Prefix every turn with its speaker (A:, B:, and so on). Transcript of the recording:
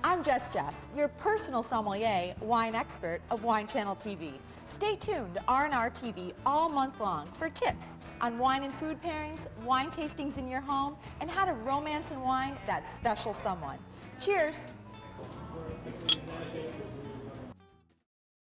A: I'm JustJess, your personal sommelier, wine expert of WineChannelTV. Stay tuned to RRTV all month long for tips on wine and food pairings, wine tastings in your home, and how to romance and wine that special someone. Cheers!